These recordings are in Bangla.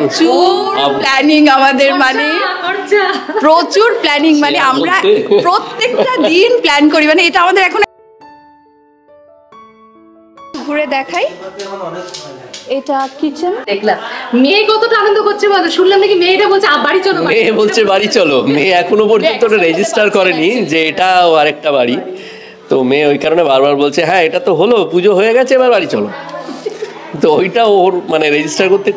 প্রচুর প্ল্যানিং আমাদের, মানে প্রচুর প্ল্যানিং, মানে আমরা প্রত্যেকটা দিন প্ল্যান করি, মানে এটা আমাদের এখন ঘুরে দেখাই। এটা কিচেন। দেখলাম মেয়ে কতটা আনন্দ করছে বলো, শুনলাম নাকি মেয়েটা বলছে বাড়ি চলো, মেয়ে বলছে বাড়ি চলো। মেয়ে এখনো পর্যন্ত রেজিস্টার করেনি যে এটা আরেকটা বাড়ি, তো মেয়ে ওই কারণে বারবার বলছে হ্যাঁ এটা তো হলো, পুজো হয়ে গেছে, এবার বাড়ি চলো। তো ওইটা ওর মানে রেজিস্টার করতে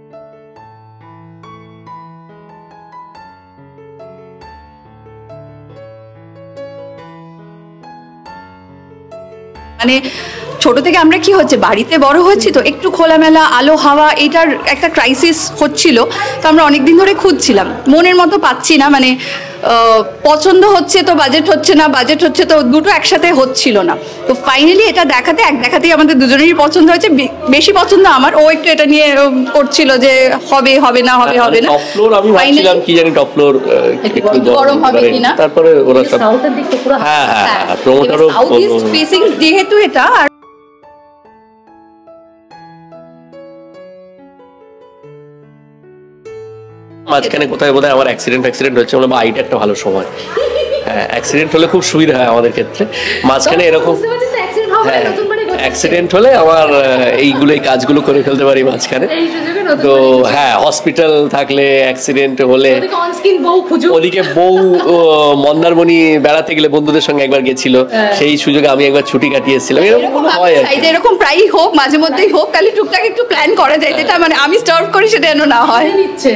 মানে ছোট থেকে আমরা কি হচ্ছে বাড়িতে বড় হচ্ছি, তো একটু খোলামেলা আলো হাওয়া এটার একটা ক্রাইসিস হচ্ছিল, তো আমরা অনেকদিন ধরে খুঁজছিলাম, মনের মতো পাচ্ছি না, মানে পছন্দ হচ্ছে তো বাজেট হচ্ছে না, বাজেট হচ্ছে তো দুটো একসাথে হচ্ছিল না। তো ফাইনালি এটা দেখাতেই আমাদের দুজনেরই পছন্দ হয়েছে, বেশি পছন্দ আমার, ও একটু এটা নিয়ে করছিল যে হবে হবে না হবে হবে না। টপ ফ্লোর আমি ভাবছিলাম কি জানি টপ ফ্লোর একটু গরম হবে কিনা, তারপরে ওরা সব সাউথের দিকটা পুরো হ্যাঁ হ্যাঁ প্রমোটারও সাউথ ইস্ট ফেসিং যেহেতু এটা, আর মাঝখানে কোথায় বোধহয় আমার অ্যাক্সিডেন্ট হচ্ছে, বলে বা এইটা একটা ভালো সময়। হ্যাঁ অ্যাক্সিডেন্ট হলে খুব সুবিধা হয় আমাদের ক্ষেত্রে, মাঝখানে এরকম অ্যাক্সিডেন্ট হলে আমার এই কাজগুলো করে ফেলতে পারি মাঝখানে। তো হ্যাঁ হসপিটাল থাকলে, অ্যাক্সিডেন্ট হলে, ওদিকে বউ মন্দারমণি বেড়াতে গেলে বন্ধুদের সঙ্গে একবার গেছিল, সেই সুযোগে আমি একবার ছুটি কাটিয়েছিলাম, এরকম হয় আর কি। এরকম প্রায়ই হোক, মাঝে মধ্যেই হোক, তাহলে টুকটাক একটু প্ল্যান করা যায়, যেটা মানে আমি স্টার্ভ করি সেটা যেন না হয়।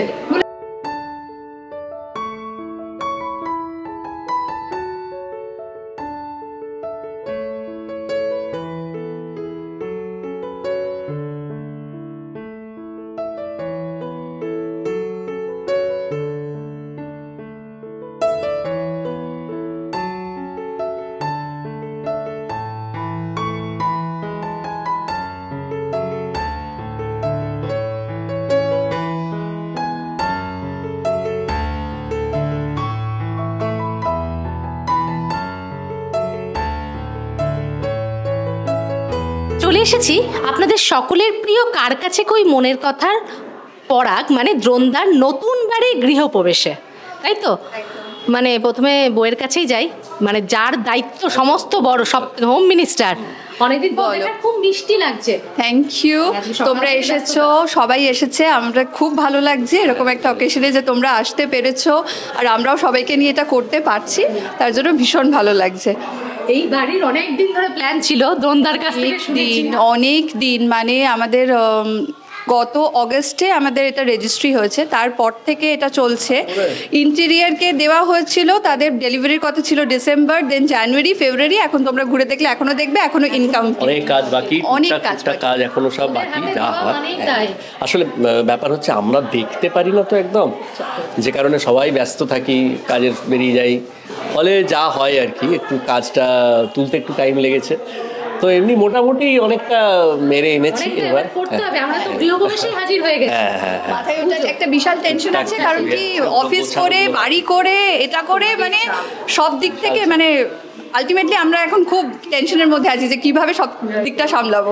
চলে এসেছি আপনাদের সকলের প্রিয় কার কাছে কই মনের কথার পরাগ, মানে দ্রোণদার নতুন বাড়ি গৃহপ্রবেশে, তাই তো? মানে প্রথমে বইয়ের কাছেই যাই, মানে যার দায়িত্ব সমস্ত বড়, সব হোম মিনিস্টার। অনেকদিন পর খুব মিষ্টি লাগছে। থ্যাংক ইউ, তোমরা এসেছো, সবাই এসেছে, আমরা খুব ভালো লাগছে এরকম একটা অকেশনে যে তোমরা আসতে পেরেছো, আর আমরাও সবাইকে নিয়ে এটা করতে পারছি, তার জন্য ভীষণ ভালো লাগছে। এই বাড়ির অনেক দিন ধরে প্ল্যান ছিল দ্রোণদার কাছ থেকে, অনেক দিন, মানে আমাদের গত অগস্টে আমাদের এটা রেজিস্ট্রি হয়েছে, তারপর থেকে এটা চলছে। ইন্টেরিয়ারকে দেওয়া হয়েছিল, তাদের ডেলিভারির কথা ছিল ডিসেম্বর, দেন জানুয়ারি, ফেব্রুয়ারি, এখন তোমরা ঘুরে দেখলে এখনো দেখবে এখনো ইনকাম অনেক কাজ বাকি, অনেক কাজ এখনো সব বাকি, যা হয়। আসলে ব্যাপার হচ্ছে আমরা দেখতে পারি না তো একদম, যে কারণে সবাই ব্যস্ত থাকি, কাজের বেরিয়ে যাই, ফলে যা হয় আর কি, একটু কাজটা তুলতে একটু টাইম লেগেছে, তো এমনি মোটামুটি অনেকটা মেরে এনেছি। এবার মাথায় ওটা একটা বিশাল টেনশন আছে, কারণ কি অফিস করে বাড়ি করে এটা করে, মানে সব দিক থেকে মানে আলটিমেটলি আমরা এখন খুব টেনশনের মধ্যে আছি যে কিভাবে সব দিকটা সামলাবো।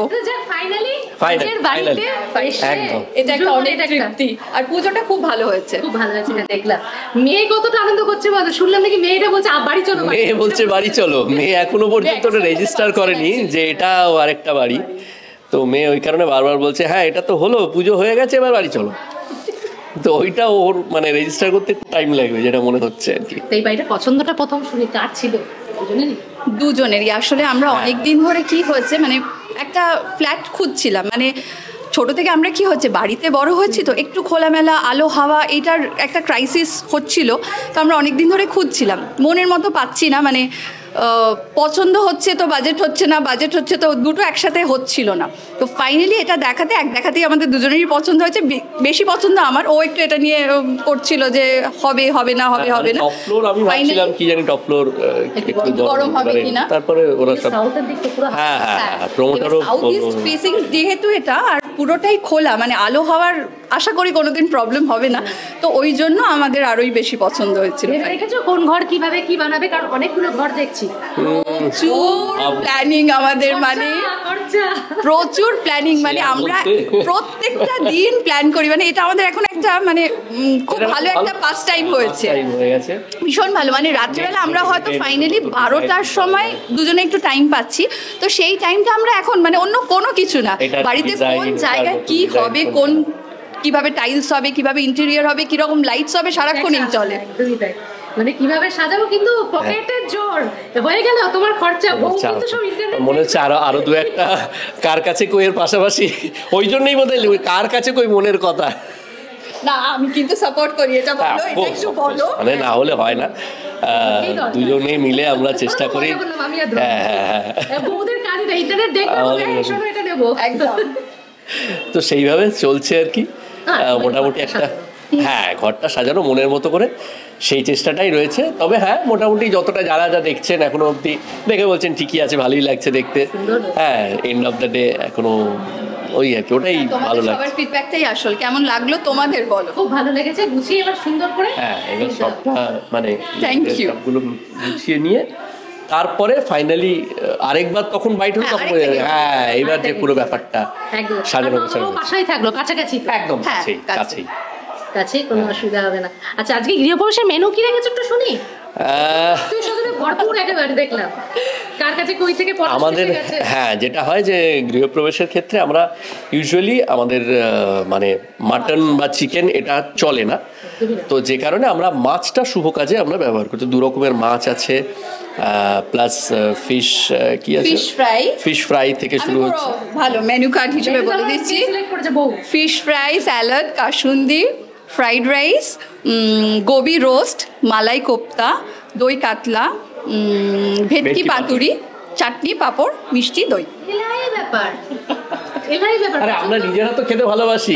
এটা একটা অনেক তৃপ্তি, আর পুজোটা খুব ভালো হয়েছে, খুব ভালো হয়েছে। দেখলাম মেয়ে কতটা আনন্দ করছে বলো, শুনলাম নাকি মেয়েটা বলছে বাড়ি চলো। মেয়ে বলছে বাড়ি চলো। মেয়ে এখনো পর্যন্ত রেজিস্টার করেনি যে এটা আরেকটা বাড়ি, তো মেয়ে ওই কারণে বারবার বলছে হ্যাঁ এটা তো হলো, পুজো হয়ে গেছে, এবার বাড়ি চলো। তো ওইটা ওর মানে রেজিস্টার করতে টাইম লাগবে যেটা মনে হচ্ছে আর কি। এই বাড়িটা পছন্দটা প্রথম শুনি কার ছিল? দুজনেরই। আসলে আমরা অনেক দিন ধরে কি হয়েছে, মানে একটা ফ্ল্যাট খুঁজছিলাম, মানে ছোট থেকে আমরা কি হচ্ছে বাড়িতে বড় হচ্ছি, তো একটু খোলামেলা আলো হাওয়া এটার একটা ক্রাইসিস হচ্ছিল, তো আমরা অনেক দিন ধরে খুঁজছিলাম, মনের মতো পাচ্ছি না, মানে পছন্দ হচ্ছে তো বাজেট হচ্ছে না, বাজেট হচ্ছে তো দুটো একসাথে হচ্ছিল না। তো ফাইনালি এটা দেখাতেই আমাদের দুজনেরই পছন্দ হয়েছে, বেশি পছন্দ আমার, ও একটু এটা নিয়ে করছিল যে হবে হবে না হবে হবে না। টপ ফ্লোর আমি ভাবছিলাম কি জানি টপ ফ্লোর একটু গরম হবে কিনা, তারপরে ওরা সব সাউথের দিকটা পুরো হ্যাঁ প্রমোটারও সাউথ ইস্ট ফেসিং যেহেতু এটা, আর পুরোটাই খোলা, মানে আলো হাওয়ার আশা করি কোনোদিন প্রবলেম হবে না। তো ওই জন্য আমাদের আরোই বেশি পছন্দ হয়েছিল। দেখেছো কোন ঘর কিভাবে কি বানাবে, কারণ অনেকগুলো ঘর দেখছি। প্রচুর প্ল্যানিং আমাদের, মানে প্রচুর প্ল্যানিং, মানে আমরা প্রত্যেকটা দিন প্ল্যান করি, মানে এটা আমাদের এখন একটা মানে খুব ভালো একটা পাস টাইম হয়েছে, ভীষণ ভালো। মানে রাত্রিবেলা আমরা হয়তো ফাইনালি 12টার সময় দুজনে একটু টাইম পাচ্ছি, তো সেই টাইমটা আমরা এখন মানে অন্য কোনো কিছু না, বাড়িতে কোন জায়গায় কি হবে, কোন কিভাবে টাইলস হবে, কিভাবে ইন্টেরিয়র হবে, কিরকম লাইটস হবে, সারাক্ষণই চলে। মানে কিভাবে সাজাবো, কিন্তু পকেটের জোর হয়ে গেল তোমার খরচা। মনে হচ্ছে আরো দু একটা কার কাছে কই এর পাশাপাশি, ওই জন্যই বোধহয় কার কাছে কই মনের কথা। না আমি কিন্তু সাপোর্ট করি, এটা বলো, এটা একটু বলো, মানে না হলে হয় না, দুজনে মিলে আমরা চেষ্টা করি। তো সেইভাবে চলছে আর কি, মোটামুটি একটা হ্যাঁ ঘরটা সাজানো মনের মতো করে, সেই চেষ্টাটাই রয়েছে। তবে হ্যাঁ মোটামুটি যতটা যারা যা দেখছেন এখনো অবধি দেখে বলছেন ঠিকই আছে, ভালোই লাগছে দেখতে। হ্যাঁ এন্ড অফ দ্য ডে এখনো ওই আর কি, ওটাই ভালো লাগছে। সবার ফিডব্যাকটাই আসল, কেমন লাগলো তোমাদের বলো। খুব ভালো লেগেছে, গুছিয়ে এবার সুন্দর করে, হ্যাঁ এবার সবটা মানে থ্যাংক ইউ সবগুলো গুছিয়ে নিয়ে তারপরে ফাইনালি আরেকবার তখন বাইট হলো, তখন হ্যাঁ এবার যে পুরো ব্যাপারটা সাজানো গোছানো বাসায় থাকলো, কাছাকাছি একদম কাছেই কাছেই কাছেই, কোনো অসুবিধা হবে না। আচ্ছা আজকে গৃহপ্রবেশের মেনু কি রেখেছো একটু শুনি। আমাদের হ্যাঁ যেটা হয় যে গৃহপ্রবেশের ক্ষেত্রে আমরা ইউজুয়ালি আমাদের মানে মাটন বা চিকেন এটা চলে না, তো যে কারণে আমরা মাছটা শুভ কাজে আমরা ব্যবহার করছি। দু রকমের মাছ আছে, প্লাস ফিশ কি আছে, ফিশ ফ্রাই থেকে শুরু হচ্ছে। ভালো মেনু কার্ড হিসেবে বলে দিচ্ছি, ফিশ ফ্রাই, স্যালাড, কাসুন্দি, fried rice, gobi roast, malai kofta, দই কাতলা, ভেটকি পাতুরি, চাটনি, পাঁপড়, মিষ্টি, দই। আরে আমরা নিজেরা তো খেতে ভালোবাসি,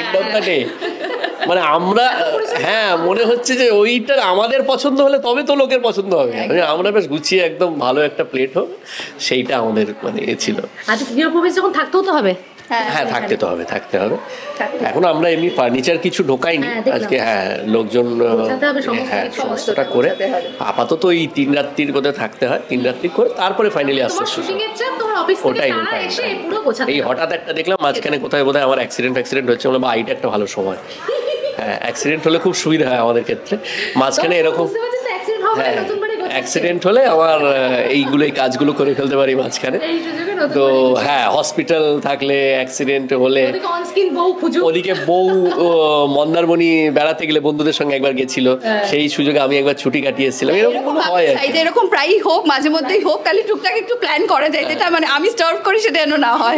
মানে আমরা হ্যাঁ মনে হচ্ছে যে ওইটা আমাদের পছন্দ হলে তবে তো লোকের পছন্দ হবে, আমরা বেশ গুছিয়ে একদম ভালো একটা প্লেট হোক, সেইটা আমাদের মানে এ ছিল। আচ্ছা গৃহপ্রবেশ যখন থাকতেও তো হবে, হ্যাঁ থাকতে হবে। এখন আমরা এমনি ফার্নিচার কিছু ঢোকাইনি আজকে, হ্যাঁ লোকজন হ্যাঁ সমস্তটা করে আপাতত এই 3 রাত্রির কোথায় থাকতে হয়, 3 রাত্রি করে তারপরে ফাইনালি আসতে ওটাই এই হঠাৎ একটা দেখলাম মাঝখানে কোথায় বোধহয় আমার অ্যাক্সিডেন্ট হচ্ছে, বলে বা এইটা একটা ভালো সময়, হ্যাঁ অ্যাক্সিডেন্ট হলে খুব সুবিধা হয় আমাদের ক্ষেত্রে, মাঝখানে এরকম হ্যাঁ অ্যাক্সিডেন্ট হলে আমার এই কাজগুলো করে ফেলতে পারি মাঝখানে। তো হ্যাঁ হসপিটাল থাকলে অ্যাক্সিডেন্ট হলে, ওদিকে বউ মন্দারমণি বেড়াতে গেলে বন্ধুদের সঙ্গে একবার গেছিল, সেই সুযোগে আমি একবার ছুটি কাটিয়েছিলাম, এরকম হয় এরকম প্রায়ই হোক, মাঝে মধ্যেই হোক, খালি টুকটাক একটু প্ল্যান করা যায়, যেটা মানে আমি স্টার্ভ করি সেটা যেন না হয়,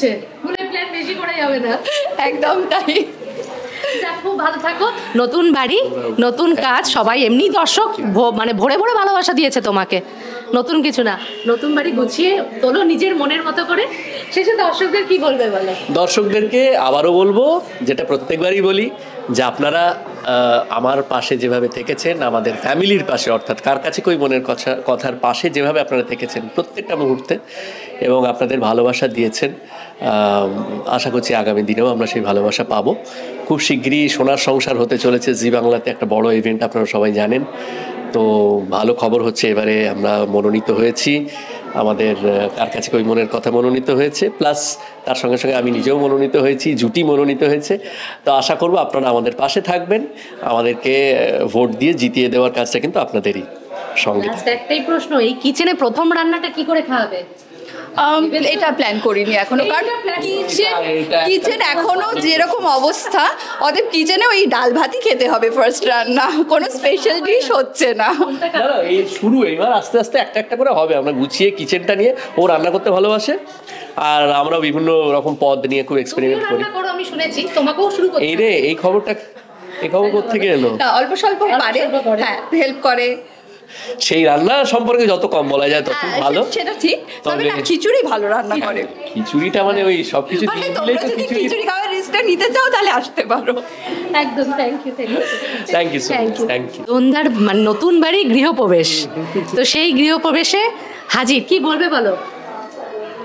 একদম তাই। খুব ভালো থাকো, নতুন বাড়ি নতুন কাজ, সবাই এমনি দর্শক মানে ভরে ভরে ভালোবাসা দিয়েছে তোমাকে, নতুন কিছু না, নতুন বাড়ি গুছিয়ে তোলো নিজের মনের মতো করে। শেষে দর্শকদের কি বলবে বলো? দর্শকদেরকে আবারও বলবো যেটা প্রত্যেকবারই বলি, যে আপনারা আমার পাশে যেভাবে থেকেছেন, আমাদের ফ্যামিলির পাশে, অর্থাৎ কার কাছে কই মনের কথার পাশে যেভাবে আপনারা থেকেছেন প্রত্যেকটা মুহূর্তে এবং আপনাদের ভালোবাসা দিয়েছেন, আশা করছি আগামী দিনেও আমরা সেই ভালোবাসা পাবো। খুব শিগগিরই সোনার সংসার হতে চলেছে জি বাংলাতে, একটা বড় ইভেন্ট আপনারা সবাই জানেন। তো ভালো খবর হচ্ছে এবারে আমরা মনোনীত হয়েছি, আমাদের কার কাছে কই মনের কথা মনোনীত হয়েছে, প্লাস তার সঙ্গে সঙ্গে আমি নিজেও মনোনীত হয়েছি, জুটি মনোনীত হয়েছে। তো আশা করব আপনারা আমাদের পাশে থাকবেন, আমাদেরকে ভোট দিয়ে জিতিয়ে দেওয়ার কাজটা কিন্তু আপনাদেরই সঙ্গে। একটাই প্রশ্ন, এই কিচেনে প্রথম রান্নাটা কি করে খাওয়াবে? এটা প্ল্যান করিনি এখনো, কারণ কিচেন এখনো যেরকম অবস্থা, অতএব কিচেনে ওই ডাল ভাতই খেতে হবে ফার্স্ট রান্না, কোনো স্পেশাল ডিশ হচ্ছে না। এই শুরু, এইবার আস্তে আস্তে একটা একটা করে হবে, আমরা গুছিয়ে কিচেনটা নিয়ে, ও রান্না করতে ভালোবাসে আর আমরা বিভিন্ন রকম পদ নিয়ে খুব এক্সপেরিমেন্ট করি। আমি শুনেছি তোমাকেও শুরু করতে। এই খবর কোত্থেকে এলো? অল্প স্বল্প পারে, হ্যাঁ হেল্প করে, সেই রান্না সম্পর্কে যত কম বলা যায় তত ভালো, সেটা ঠিক। তবে না খিচুড়ি ভালো রান্না করে, খিচুড়িটা মানে ওই সবকিছু দিয়ে দিলেই তো খিচুড়ি খাওয়ার রিস্কটা নিতে চাও তাহলে আসতে পারো। একদম, thank you so much, thank you. দোনদার মানে নতুন বাড়ি গৃহপ্রবেশ, তো সেই গৃহপ্রবেশে হাজির, কি বলবে বলো?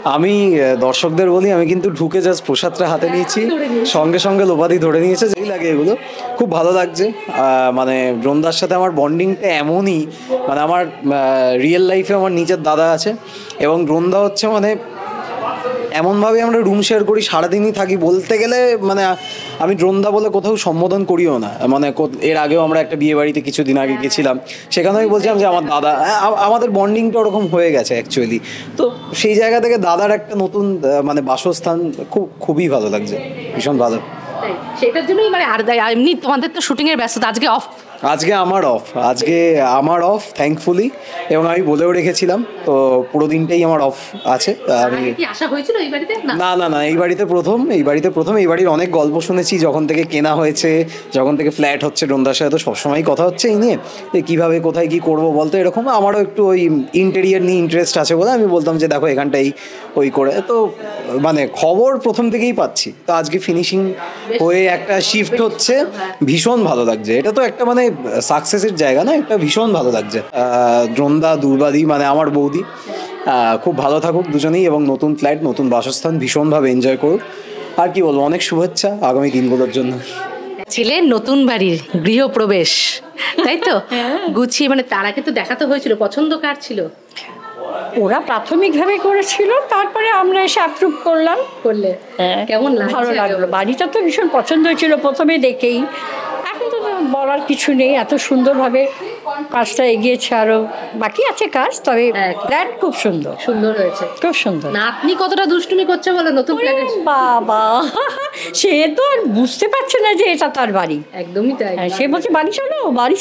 আমি দর্শকদের বলি, আমি কিন্তু ঢুকে জাস্ট প্রসাদটা হাতে নিয়েছি, সঙ্গে সঙ্গে লোপাদি ধরে নিয়েছে। যেই লাগে এগুলো খুব ভালো লাগছে। মানে দ্রোণদার সাথে আমার বন্ডিংটা এমনই, মানে আমার রিয়েল লাইফে আমার নিজের দাদা আছে এবং দ্রোণদা হচ্ছে মানে এমনভাবে আমরা রুম শেয়ার করি, সারাদিনই থাকি। বলতে গেলে মানে আমি দ্রোণদা বলে কোথাও সম্বোধন করিও না। মানে এর আগেও আমরা একটা বিয়ে বাড়িতে কিছুদিন আগে গেছিলাম, সেখানে আমি বলছিলাম যে আমার দাদা। আমাদের বন্ডিংটা ওরকম হয়ে গেছে অ্যাকচুয়ালি। তো সেই জায়গা থেকে দাদার একটা নতুন মানে বাসস্থান খুবই ভালো লাগছে, ভীষণ ভালো। সেটার জন্যই মানে আর এমনি তোমাদের তো শুটিংয়ের ব্যস্ততা, আজকে অফ? আজকে আমার অফ থ্যাঙ্কফুলি, এবং আমি বলেও রেখেছিলাম, তো পুরো দিনটাই আমার অফ আছে। আমি আশা হয়েছিল এই বাড়িতে? না, এই বাড়িতে প্রথম। এই বাড়ির অনেক গল্প শুনেছি যখন থেকে কেনা হয়েছে, যখন থেকে ফ্ল্যাট হচ্ছে। দ্রোণদার সাথে তো সবসময় কথা হচ্ছে এই নিয়ে, কীভাবে কোথায় কী করবো বলতো, এরকম আমারও একটু ওই ইন্টেরিয়ার নিয়ে ইন্টারেস্ট আছে বলে আমি বলতাম যে দেখো এখানটাই ওই করে। তো মানে খবর প্রথম থেকেই পাচ্ছি, তো আজকে ফিনিশিং হয়ে একটা শিফট হচ্ছে, ভীষণ ভালো লাগছে। এটা তো একটা মানে সাকসেসের জায়গা না, একটা ভীষণ ভালো লাগছে। দ্রোণদা, দুর্বাদি মানে আমার বৌদি, খুব ভালো থাকুক দুজনেই, এবং নতুন ফ্ল্যাট, নতুন বাসস্থান ভীষণভাবে এনজয় করুক। আর কি বলবো, অনেক শুভেচ্ছা আগামী দিনগুলোর জন্য। ছেলের নতুন বাড়ির গৃহপ্রবেশ, তাই তো? গুছিয়ে মানে তার আগে তো দেখাতে হয়েছিল, পছন্দ কার ছিল? ওরা প্রাথমিকভাবে করেছিল, তারপরে আমরা এসে অ্যাপ্রুভ করলাম। কেমন লাগছে? ভালো লাগলো, বাড়িটা তো ভীষণ পছন্দ হয়েছিল প্রথমে দেখেই। এখন তো বলার কিছু নেই, এত সুন্দরভাবে কাজটা এগিয়েছে, আরো বাকি আছে কাজ, তবে ফ্ল্যাট খুব সুন্দর হয়েছে, খুব সুন্দর। নাতনি কতটা দুষ্টুমি করছে বলো নতুন ফ্ল্যাটে? বাবা, সে তো আর বুঝতে পারছে না যে এটা তার বাড়ি। একদমই তাই, সে বলছে বাড়ি চলো।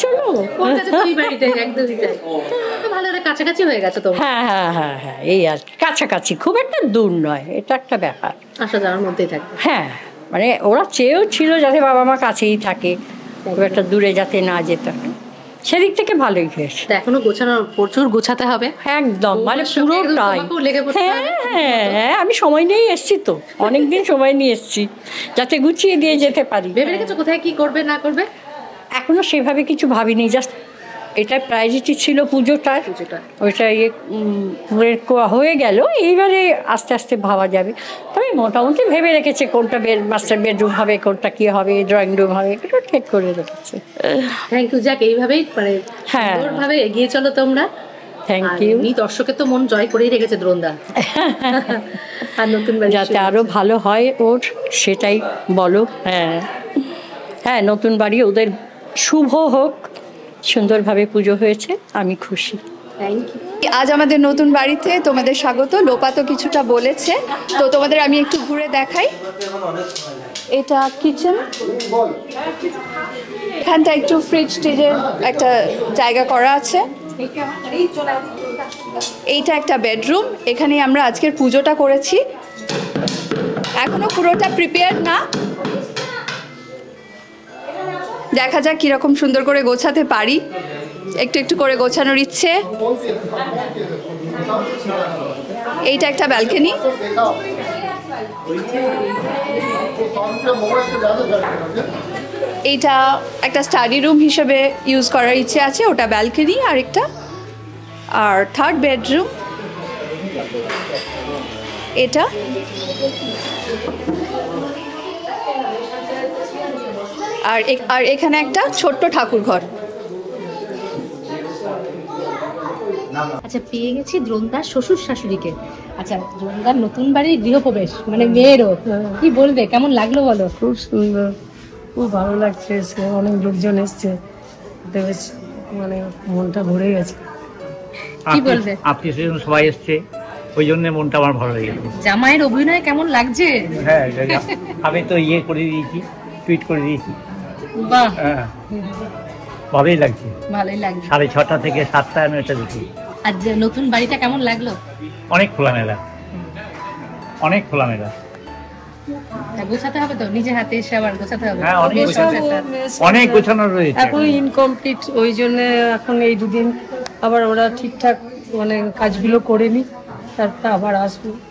একদমই তাই, ভালো কাছাকাছি হয়ে গেছে তো? হ্যাঁ, এই আর কাছাকাছি, খুব একটা দূর নয়, এটা একটা ব্যাপার। আসা যাওয়ার মধ্যেই থাকে। হ্যাঁ, মানে ওরা চেয়েও ছিল যাতে বাবা মা কাছেই থাকে, খুব একটা দূরে যাতে না যেতে হয়, সেদিক থেকে ভালোই হয়েছে। এখনো গোছানো, প্রচুর গোছাতে হবে একদম, মানে পুরোটাই। হ্যাঁ, আমি সময় নিয়েই এসছি, তো অনেকদিন সময় নিয়ে এসছি যাতে গুছিয়ে দিয়ে যেতে পারি। ভেবে রেখেছো কোথায় কি করবে না করবে? এখনো সেভাবে কিছু ভাবিনি, জাস্ট এটা প্রায়োরিটি ছিল পুজোটার, ওইটা হয়ে গেল। এইবারে আস্তে আস্তে ভাবা যাবে। তবে মোটামুটি ভেবে রেখেছে কোনটা মাস্টার বেডরুম হবে, কোনটা কি হবে, ড্রয়িং রুম হবে, এটা ঠিক করে রেখেছে। Thank you. যাক, এইভাবেই মানে সুন্দরভাবে এগিয়ে চলো তোমরা। Thank you. দর্শকের তো মন জয় করেই রেখেছে দ্রোণদা। আর নতুন যাতে আরো ভালো হয় ওর, সেটাই বলো। হ্যাঁ, নতুন বাড়ি ওদের শুভ হোক, সুন্দরভাবে পুজো হয়েছে, আমি খুশি। আজ আমাদের নতুন বাড়িতে তোমাদের স্বাগত। লোপা তো কিছুটা বলেছে, তো তোমাদের আমি একটু ঘুরে দেখাই। এটা কিচেন, এখানটা একটু ফ্রিজ টিজের একটা জায়গা করা আছে। এইটা একটা বেডরুম, এখানেই আমরা আজকের পুজোটা করেছি। এখনো পুরোটা প্রিপেয়ার না, দেখা যাক কিরকম সুন্দর করে গোছাতে পারি। একটু একটু করে গোছানোর ইচ্ছে। এইটা একটা ব্যালকনি, এইটা একটা স্টাডি রুম হিসেবে ইউজ করার ইচ্ছে আছে, ওটা ব্যালকনি আরেকটা। আর থার্ড বেডরুম এটা। আর এখানে একটা ছোট্ট ঠাকুর ঘর। আচ্ছা, পেয়ে গেছি দ্রোণদার শ্বশুর শাশুড়িকে। আচ্ছা, দ্রোণদার নতুন বাড়ির গৃহপ্রবেশ, মানে মেয়েরও, কি বলবে, কেমন লাগলো বলো? খুব সুন্দর, খুব ভালো লাগছে, অনেক লোকজন এসছে, বেশ মানে মনটা ভরে গেছে। কি বলবে? আত্মীয় স্বজন সবাই এসছে, ওই জন্য মনটা আমার ভালো লেগেছে। জামাইয়ের অভিনয় কেমন লাগছে? হ্যাঁ, আমি তো করে দিয়েছি, টুইট করে দিয়েছি। বাহ, ভালোই লাগছে। 6:30 থেকে 7টা আমি এটা দেখি। আর নতুন বাড়িটা কেমন লাগলো? অনেক খোলামেলা, অনেক খোলামেলা। গোছাতে হবে তো, নিজে হাতে এসে আবার গোছাতে হবে। হ্যাঁ, অনেক গোছানো রয়েছে, এখন ইনকমপ্লিট, ওই জন্য এখন এই দুদিন আবার ওরা ঠিকঠাক মানে কাজগুলো করে নি, তারপর আবার আসবো।